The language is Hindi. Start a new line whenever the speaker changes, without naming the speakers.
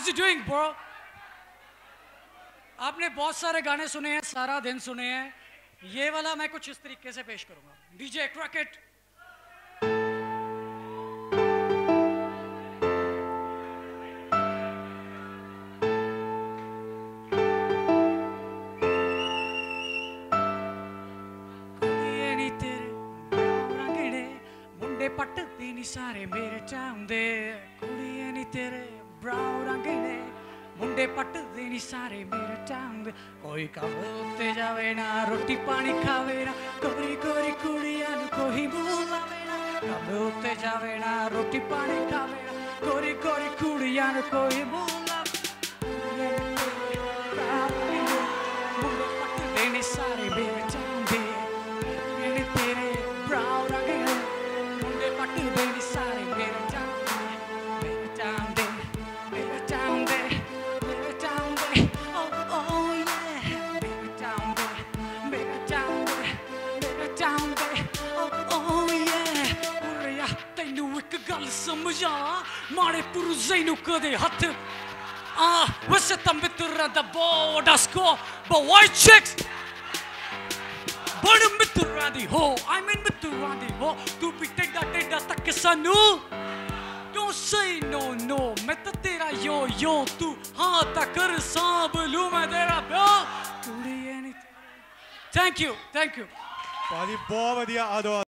How's it doing, bro? आपने बहुत सारे गाने सुने हैं, सारा दिन सुने हैं. ये वाला मैं कुछ इस तरीके से पेश करूंगा. DJ crack it. पटते नहीं सारे मेरे चांदे कुड़ियां नहीं तेरे ब्राउन रंगीले मुंडे पटते नहीं सारे मेरे चांदे कोई कबूते जावे ना रोटी पानी खावे ना कोरी कोरी कुड़ियां नु कोई बुलावे ना कबूते जावे ना रोटी पानी खावे ना कोरी कोरी कुड़ियां नु कोई बुलावे मुंडे पटते नहीं सारे मेरे चांदे कुड़ियां तेरे ब्राउन रंगीले Baby, sorry, baby, down there, baby, down there, baby, down there, oh, oh, yeah, baby, down there, baby, down there, baby, down there, oh, oh, yeah. Uraya, tenu ek gal samjha, mare puruzai nu kade hath. Wase tam mitra da boda sko, but white chicks. But mitradi ho, I mean mitradi ho. Tu pitte da tak sanu. Don't say no no. मैं तो तेरा yo yo तू हाँ तकर सांभ लूँ मैं तेरा प्यार. Thank you, thank you.
बहुत बढ़िया.